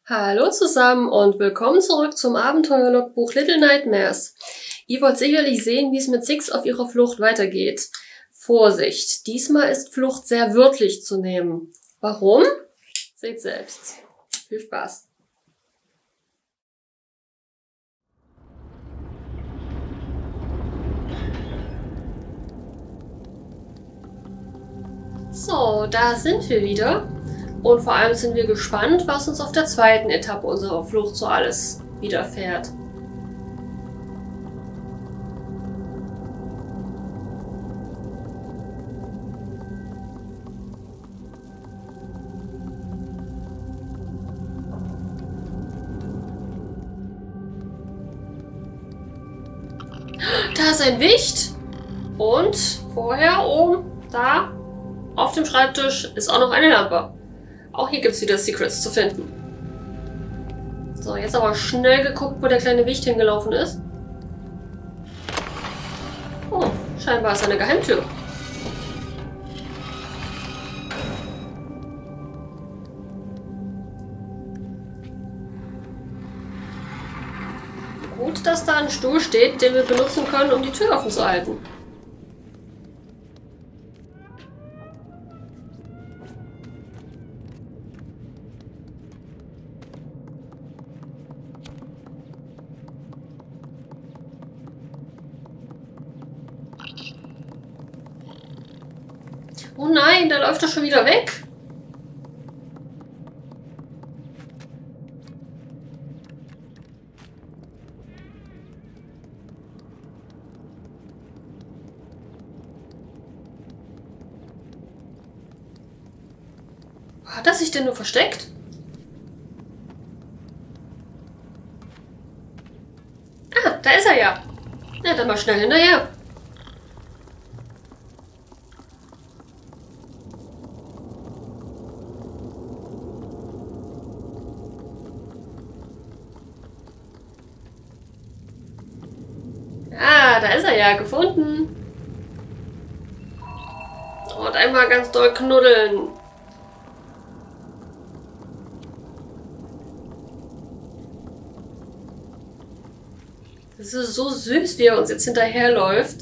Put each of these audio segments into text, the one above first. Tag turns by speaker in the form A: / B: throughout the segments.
A: Hallo zusammen und willkommen zurück zum Abenteuerlogbuch Little Nightmares. Ihr wollt sicherlich sehen, wie es mit Six auf ihrer Flucht weitergeht. Vorsicht, diesmal ist Flucht sehr wörtlich zu nehmen. Warum? Seht selbst. Viel Spaß. So, da sind wir wieder. Und vor allem sind wir gespannt, was uns auf der zweiten Etappe unserer Flucht so alles widerfährt. Da ist ein Wicht. Und vorher oben, da, auf dem Schreibtisch ist auch noch eine Lampe. Auch hier gibt es wieder Secrets zu finden. So, jetzt aber schnell geguckt, wo der kleine Wicht hingelaufen ist. Oh, scheinbar ist eine Geheimtür. Gut, dass da ein Stuhl steht, den wir benutzen können, um die Tür offen zu halten. Oh nein, da läuft er schon wieder weg. Hat er sich denn nur versteckt? Ah, da ist er ja. Na, dann mal schnell hinterher. Ah, da ist er ja, gefunden. Und einmal ganz doll knuddeln. Das ist so süß, wie er uns jetzt hinterherläuft.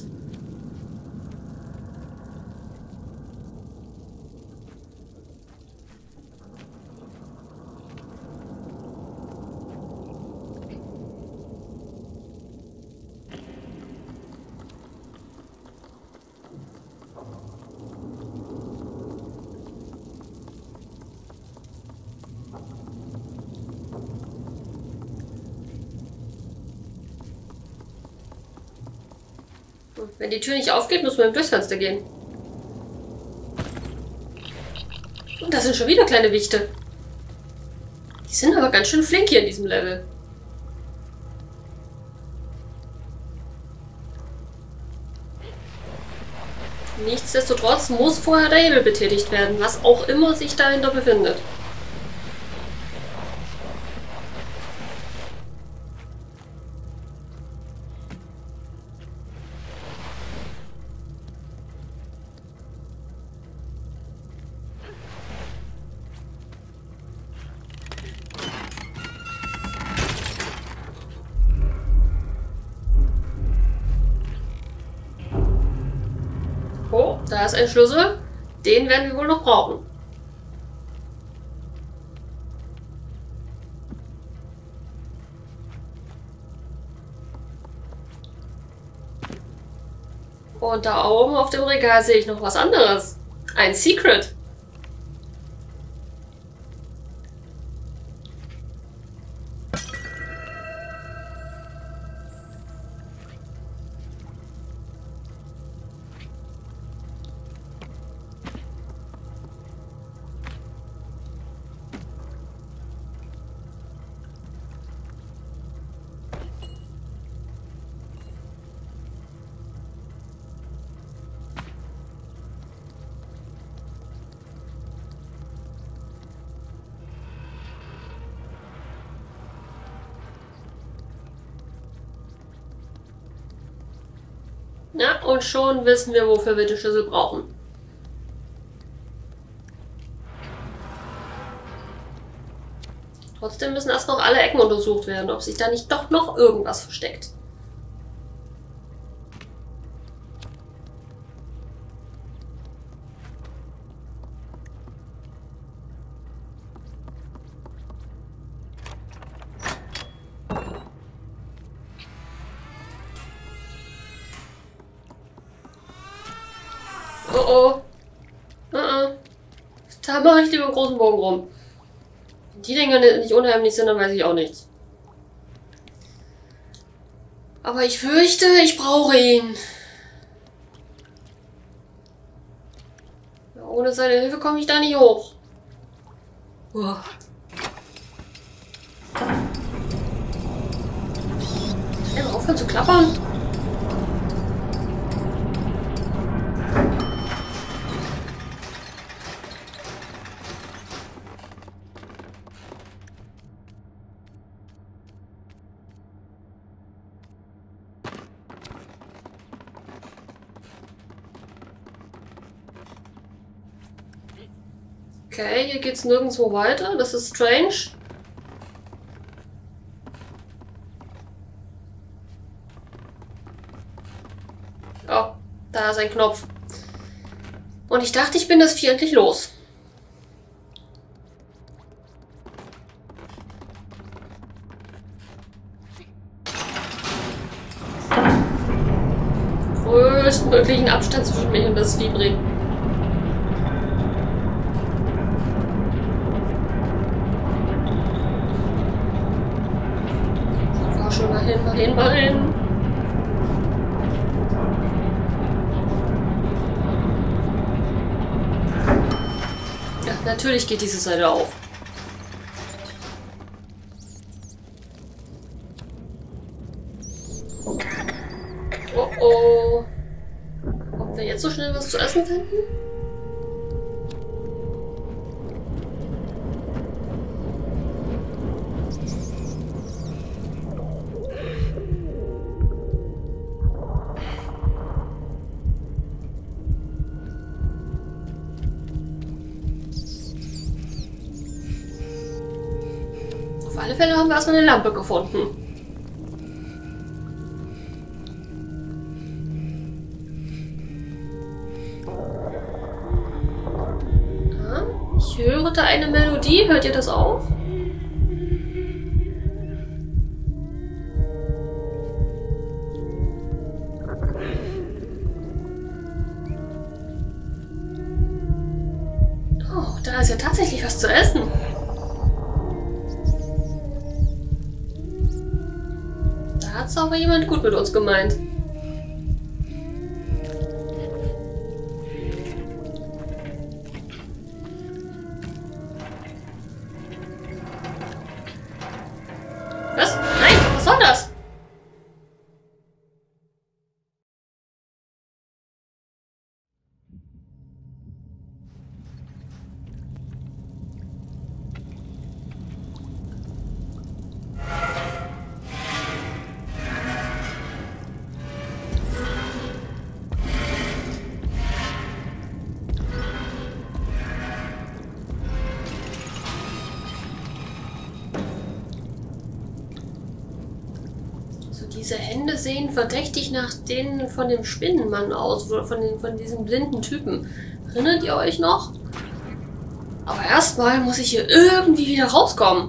A: Wenn die Tür nicht aufgeht, müssen wir durchs Fenster gehen. Und da sind schon wieder kleine Wichte. Die sind aber ganz schön flink hier in diesem Level. Nichtsdestotrotz muss vorher der Hebel betätigt werden, was auch immer sich dahinter befindet. Oh, da ist ein Schlüssel. Den werden wir wohl noch brauchen. Und da oben auf dem Regal sehe ich noch was anderes. Ein Secret. Ja, und schon wissen wir, wofür wir den Schlüssel brauchen. Trotzdem müssen erst noch alle Ecken untersucht werden, ob sich da nicht doch noch irgendwas versteckt. Oh oh. Da mache ich lieber einen großen Bogen rum. Wenn die Dinger nicht unheimlich sind, dann weiß ich auch nichts. Aber ich fürchte, ich brauche ihn. Ja, ohne seine Hilfe komme ich da nicht hoch. Uah. Kann der mal aufhören zu klappern? Okay, hier geht's nirgendwo weiter. Das ist strange. Oh, da ist ein Knopf. Und ich dachte, ich bin das Vieh endlich los. Größtmöglichen Abstand zwischen mich und das Vieh bringen. Mal hin. Ja, natürlich geht diese Seite auf. Oh oh. Ob wir jetzt so schnell was zu essen finden? Auf alle Fälle haben wir erstmal eine Lampe gefunden. Ja, ich höre da eine Melodie. Hört ihr das auch? Oh, da ist ja tatsächlich was zu essen. Da hat's aber jemand gut mit uns gemeint. Was? Nein, was soll das? Diese Hände sehen verdächtig nach denen von dem Spinnenmann aus, oder von diesem blinden Typen. Erinnert ihr euch noch? Aber erstmal muss ich hier irgendwie wieder rauskommen.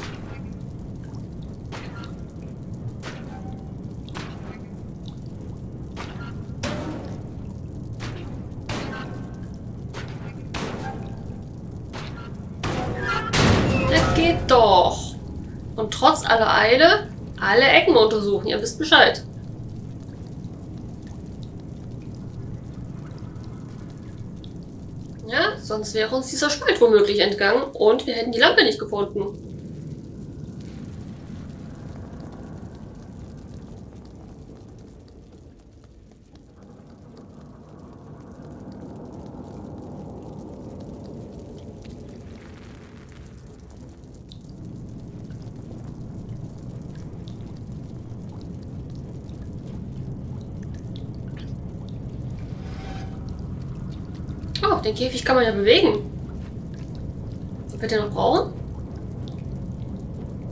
A: Das geht doch. Und trotz aller Eile alle Ecken untersuchen, ihr wisst Bescheid. Ja, sonst wäre uns dieser Spalt womöglich entgangen und wir hätten die Lampe nicht gefunden. Oh, den Käfig kann man ja bewegen. Wird der noch brauchen?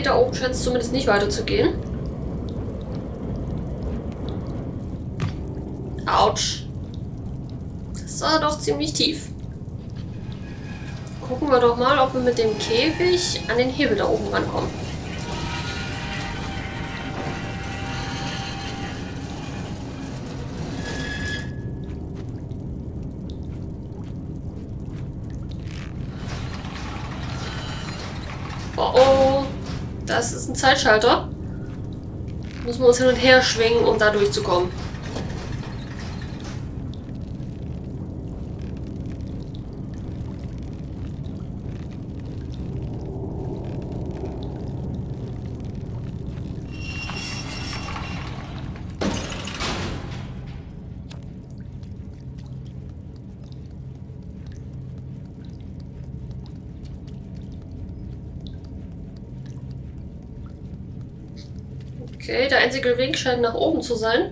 A: da oben scheint es zumindest nicht weiterzugehen. Autsch. Das war doch ziemlich tief. Gucken wir doch mal, ob wir mit dem Käfig an den Hebel da oben rankommen. Oh oh, das ist ein Zeitschalter. Müssen wir uns hin und her schwingen, um da durchzukommen. Okay, der einzige Weg scheint nach oben zu sein.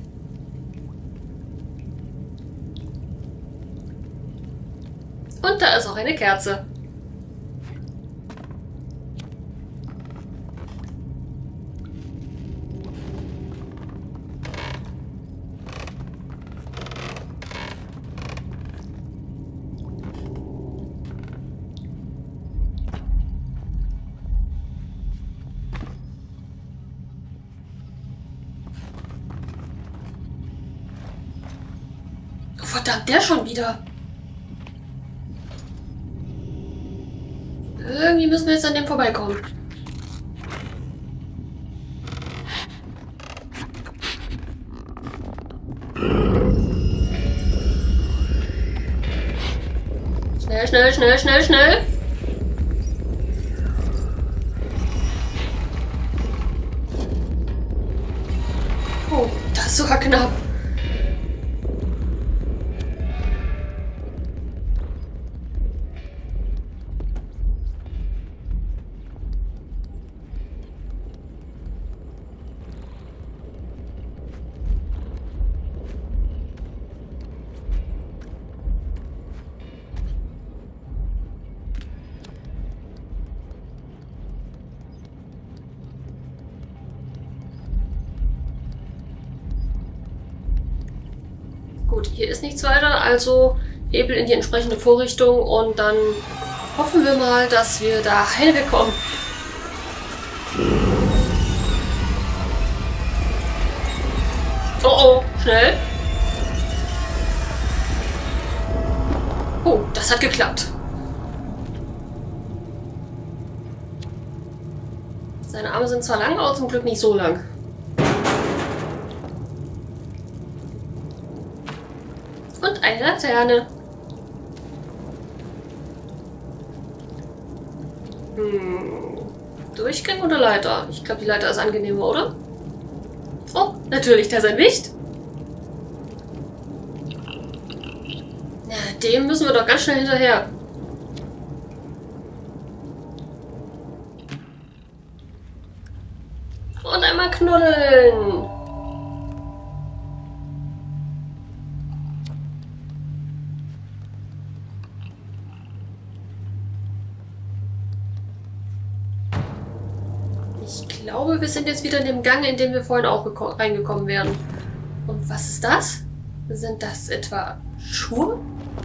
A: Und da ist auch eine Kerze. Verdammt, der schon wieder. Irgendwie müssen wir jetzt an dem vorbeikommen. Schnell, schnell, schnell, schnell, schnell. Oh, das ist sogar knapp. Gut, hier ist nichts weiter, also Hebel in die entsprechende Vorrichtung und dann hoffen wir mal, dass wir da heil wegkommen. Oh oh, schnell. Oh, das hat geklappt. Seine Arme sind zwar lang, aber zum Glück nicht so lang. Und eine Laterne. Durchgang oder Leiter? Ich glaube, die Leiter ist angenehmer, oder? Oh, natürlich, da ist ein Licht. Ja, dem müssen wir doch ganz schnell hinterher. Und einmal knuddeln. Ich glaube, wir sind jetzt wieder in dem Gang, in dem wir vorhin auch reingekommen wären. Und was ist das? Sind das etwa Schuhe?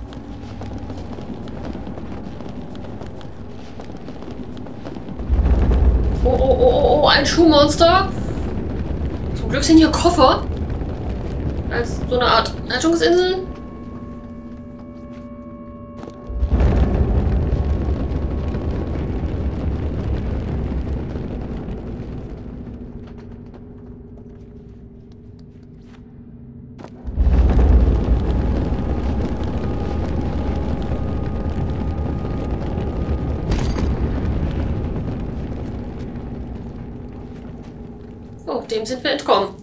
A: Oh, oh, oh, oh, oh, ein Schuhmonster. Zum Glück sind hier Koffer. Als so eine Art Rettungsinsel. Oh, dem sind wir entkommen.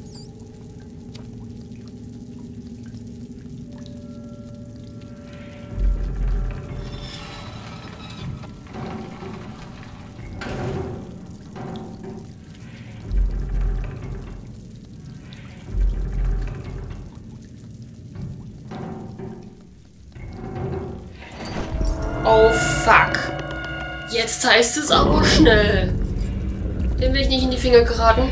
A: Oh, fuck. Jetzt heißt es aber schnell. Dem will ich nicht in die Finger geraten.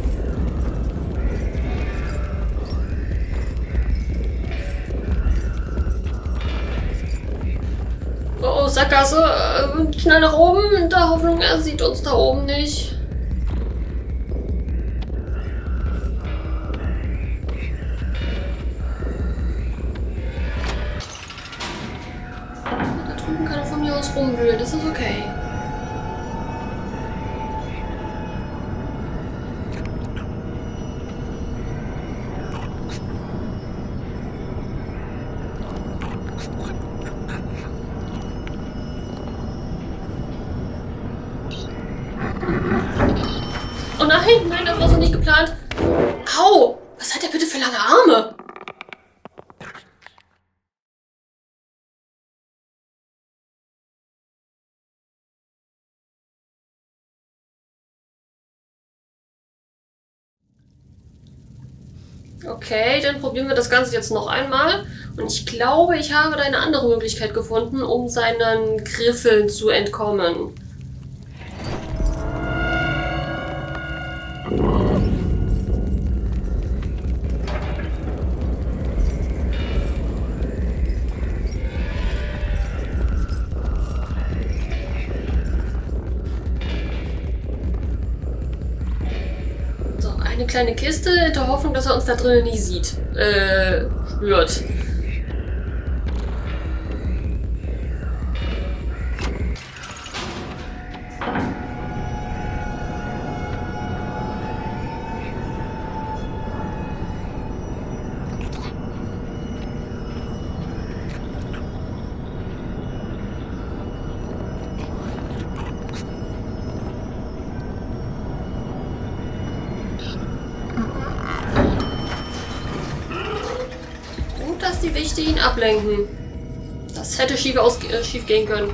A: Oh, Sackgasse. Schnell nach oben, in der Hoffnung, er sieht uns da oben nicht. Da drüben kann er von mir aus rumwühlen, das ist okay. Oh nein, nein, das war so nicht geplant. Au! Was hat der bitte für lange Arme? Okay, dann probieren wir das Ganze jetzt noch einmal. Und ich glaube, ich habe da eine andere Möglichkeit gefunden, um seinen Griffeln zu entkommen. Eine kleine Kiste in der Hoffnung, dass er uns da drinnen nie sieht. Spürt. Dass die Wichte ihn ablenken. Das hätte schief gehen können.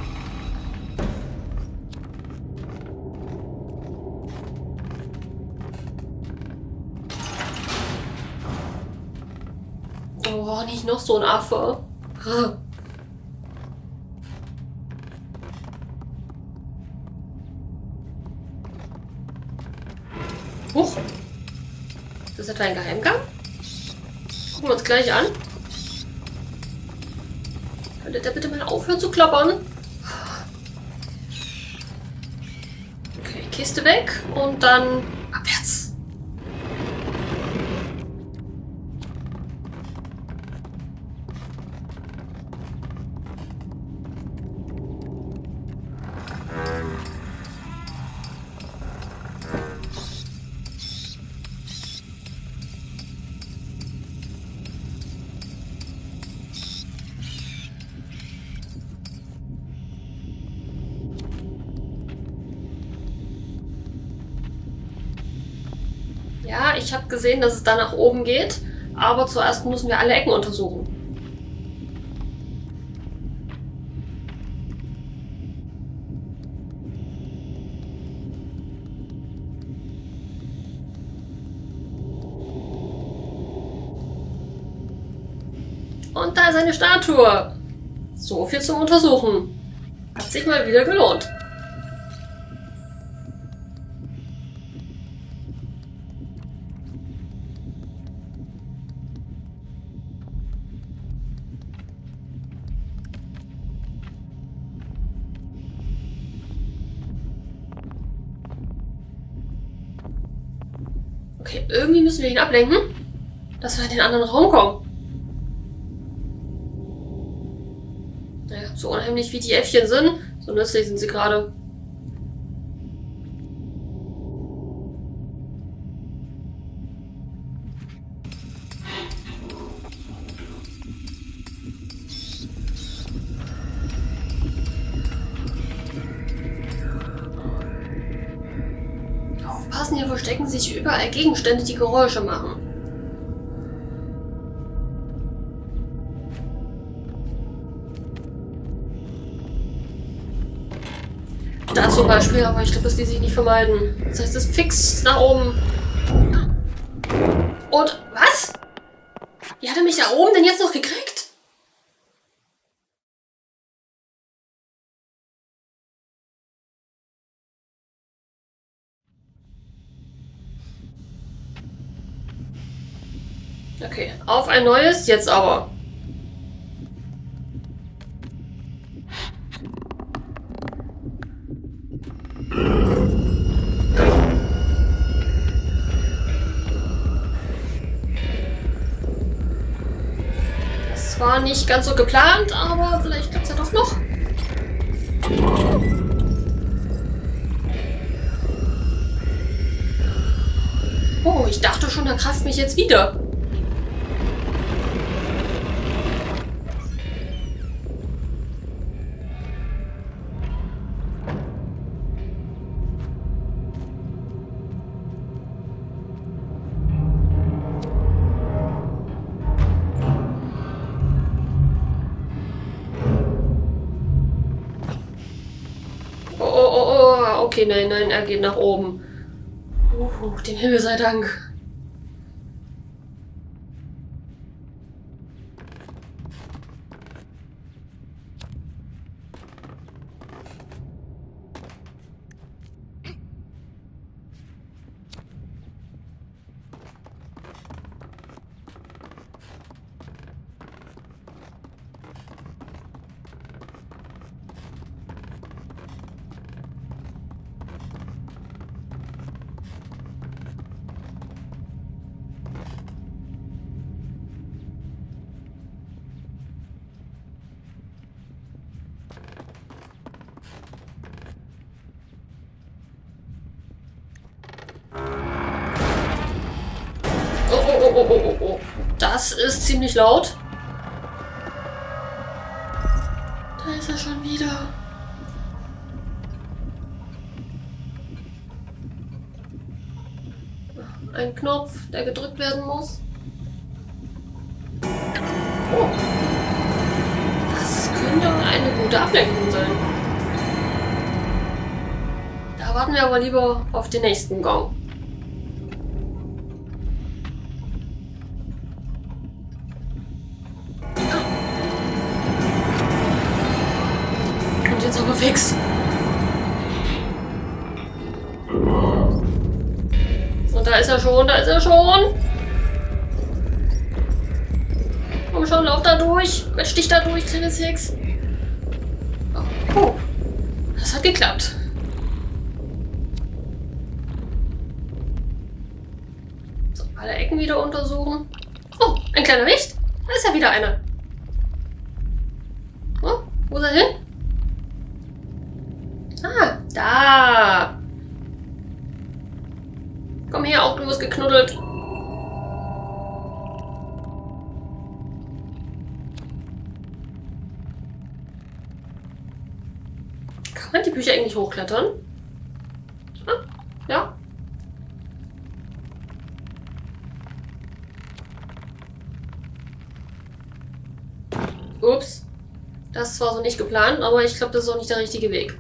A: Oh, nicht noch so ein Affe. Huch. Ist das etwa ein Geheimgang? Gucken wir uns gleich an. Könnte der bitte mal aufhören zu klappern? Okay, Kiste weg und dann abwärts. Ja, ich habe gesehen, dass es da nach oben geht, aber zuerst müssen wir alle Ecken untersuchen. Und da ist eine Statue. So viel zum Untersuchen. Hat sich mal wieder gelohnt. Okay, irgendwie müssen wir ihn ablenken, dass wir in den anderen Raum kommen. Naja, so unheimlich wie die Äffchen sind, so nützlich sind sie gerade. Aufpassen, hier verstecken sich überall Gegenstände, die Geräusche machen. Da zum Beispiel, aber ich glaube, das ließ sich nicht vermeiden. Das heißt, es fix nach oben. Und was? Wie hat er mich da oben denn jetzt noch gekriegt? Okay, auf ein neues, jetzt aber. Das war nicht ganz so geplant, aber vielleicht klappt es ja doch noch. Oh, ich dachte schon, er greift mich jetzt wieder. Okay, nein, nein, er geht nach oben. Dem Himmel sei Dank. Oh. Das ist ziemlich laut. Da ist er schon wieder. Ein Knopf, der gedrückt werden muss. Oh. Das könnte eine gute Ablenkung sein. Da warten wir aber lieber auf den nächsten Gong. Jetzt aber fix. Und da ist er schon, Komm schon, lauf da durch. Quetsch dich da durch, kleines Hex. Oh, das hat geklappt. So, alle Ecken wieder untersuchen. Oh, ein kleiner Wicht. Da ist ja wieder einer. Oh, wo ist er hin? Ah, da. Komm her, auch du wirst geknuddelt. Kann man die Bücher eigentlich hochklettern? Ah, ja. Ups. Das war so nicht geplant, aber ich glaube, das ist auch nicht der richtige Weg.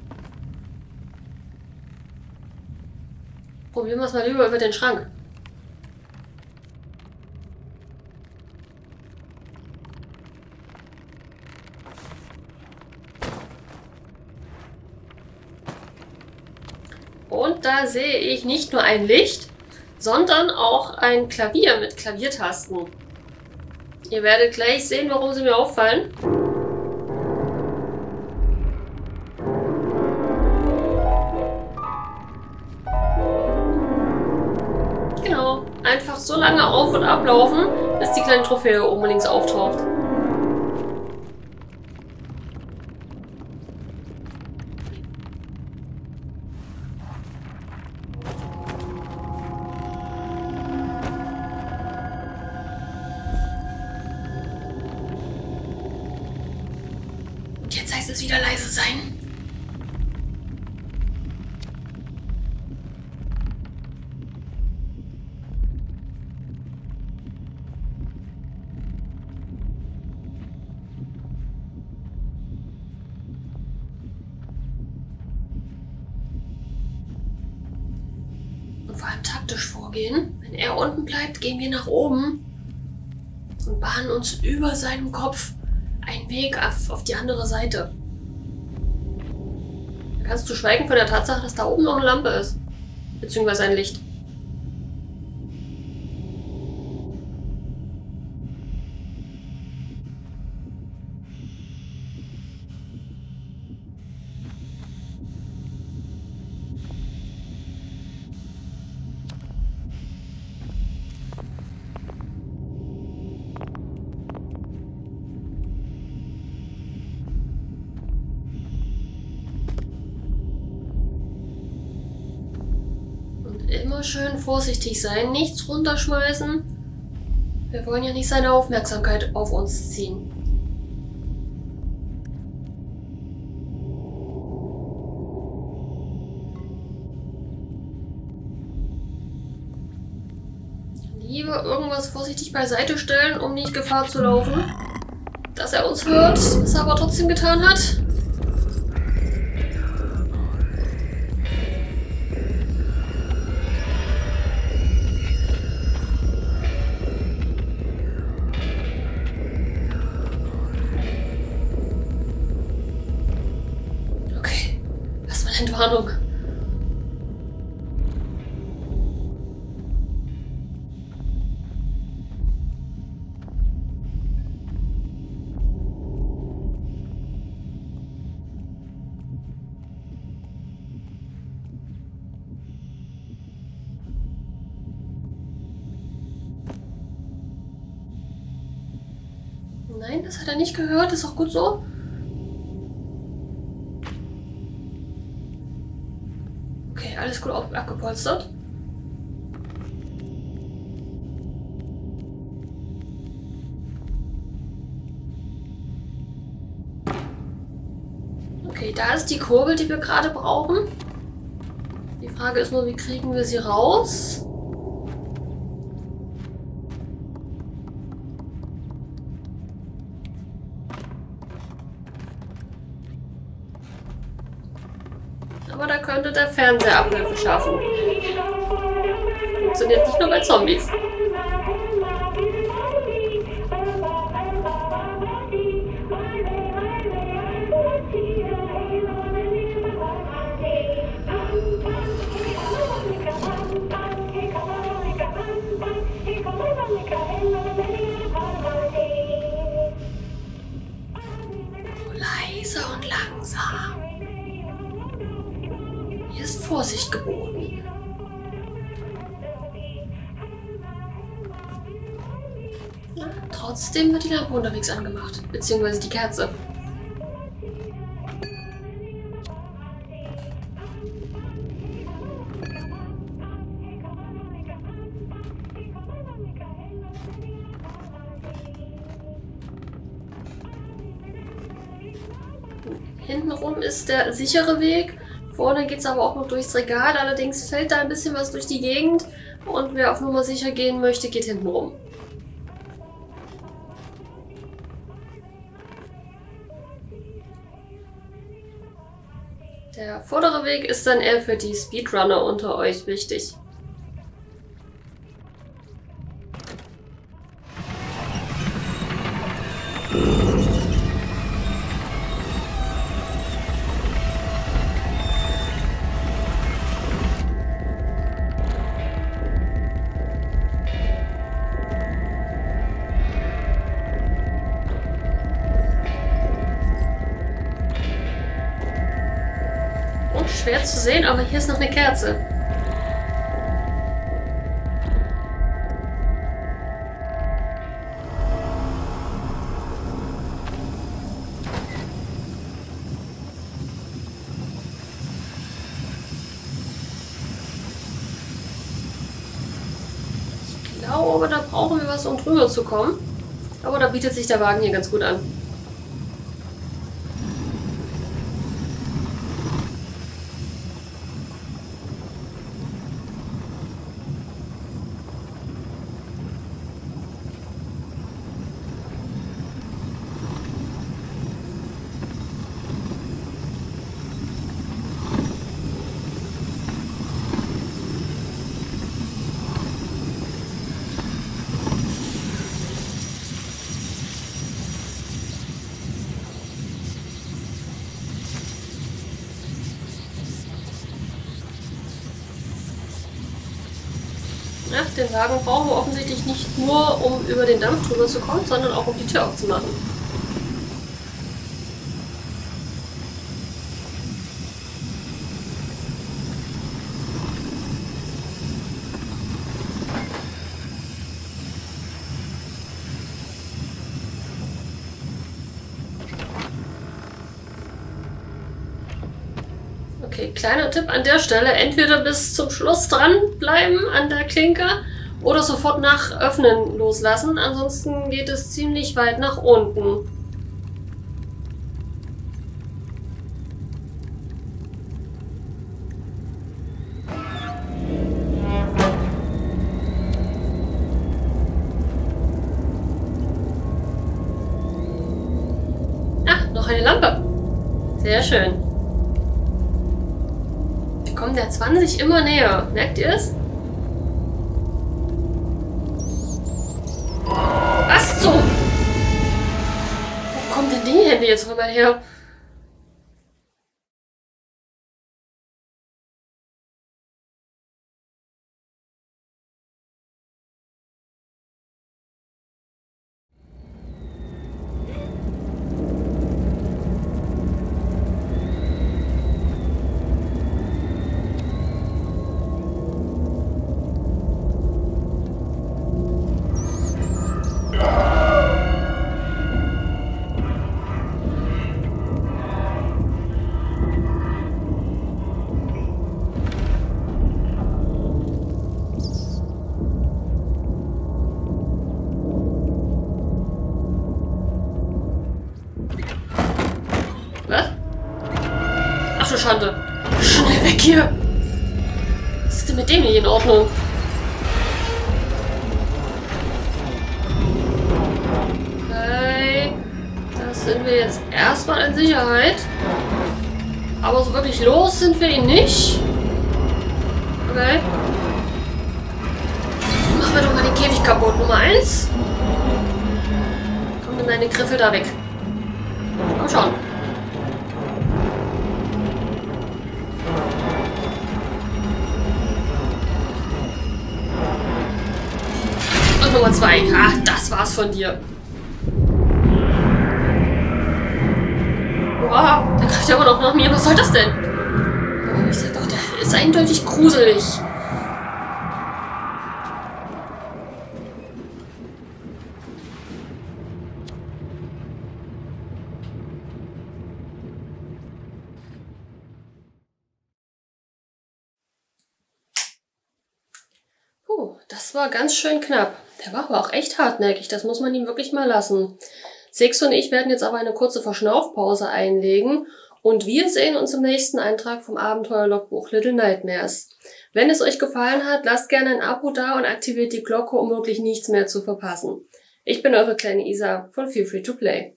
A: Probieren wir es mal lieber über den Schrank. Und da sehe ich nicht nur ein Licht, sondern auch ein Klavier mit Klaviertasten. Ihr werdet gleich sehen, warum sie mir auffallen. Einfach so lange auf- und ablaufen, bis die kleine Trophäe oben links auftaucht. Und jetzt heißt es wieder leise sein. Vor allem taktisch vorgehen. Wenn er unten bleibt, gehen wir nach oben und bahnen uns über seinem Kopf einen Weg auf die andere Seite. Ganz zu schweigen von der Tatsache, dass da oben noch eine Lampe ist. Beziehungsweise ein Licht. Immer schön vorsichtig sein, nichts runterschmeißen. Wir wollen ja nicht seine Aufmerksamkeit auf uns ziehen. Lieber irgendwas vorsichtig beiseite stellen, um nicht Gefahr zu laufen. Dass er uns hört, was er aber trotzdem getan hat. Okay, erstmal Entwarnung. Nein, das hat er nicht gehört. Ist auch gut so. Okay, alles gut abgepolstert. Okay, da ist die Kurbel, die wir gerade brauchen. Die Frage ist nur, wie kriegen wir sie raus? Aber da könnte der Fernseher Abhilfe schaffen. Funktioniert nicht nur bei Zombies. Leise und langsam. Hier ist Vorsicht geboten. Ja, trotzdem wird die Lampe unterwegs angemacht, beziehungsweise die Kerze. Hintenrum ist der sichere Weg. Vorne geht es aber auch noch durchs Regal. Allerdings fällt da ein bisschen was durch die Gegend. Und wer auf Nummer sicher gehen möchte, geht hinten rum. Der vordere Weg ist dann eher für die Speedrunner unter euch wichtig. Schwer zu sehen, aber hier ist noch eine Kerze. Ich glaube, da brauchen wir was, um drüber zu kommen. Aber da bietet sich der Wagen hier ganz gut an. Ja, den Wagen brauchen wir offensichtlich nicht nur, um über den Dampf drüber zu kommen, sondern auch um die Tür aufzumachen. Okay, kleiner Tipp an der Stelle. Entweder bis zum Schluss dranbleiben an der Klinke oder sofort nach Öffnen loslassen. Ansonsten geht es ziemlich weit nach unten. Ach, noch eine Lampe. Sehr schön. Wir kommen der 20 immer näher. Merkt ihr es? Was so? Wo kommen denn die Hände jetzt rüber her? Was? Ach du Schande. Schnell weg hier. Was ist denn mit dem nicht in Ordnung? Okay. Das sind wir jetzt erstmal in Sicherheit. Aber so wirklich los sind wir ihn nicht. Okay. Machen wir doch mal den Käfig kaputt. Nummer 1. Komm, nimm deine Griffel da weg. Komm schon. Und Nummer 2. Ach, das war's von dir. Wow, der greift ja aber noch nach mir. Was soll das denn? Ich sag doch, der ist eindeutig gruselig. Das war ganz schön knapp. Der war aber auch echt hartnäckig, das muss man ihm wirklich mal lassen. Six und ich werden jetzt aber eine kurze Verschnaufpause einlegen und wir sehen uns im nächsten Eintrag vom Abenteuerlogbuch Little Nightmares. Wenn es euch gefallen hat, lasst gerne ein Abo da und aktiviert die Glocke, um wirklich nichts mehr zu verpassen. Ich bin eure kleine Isa von Feel Free to Play.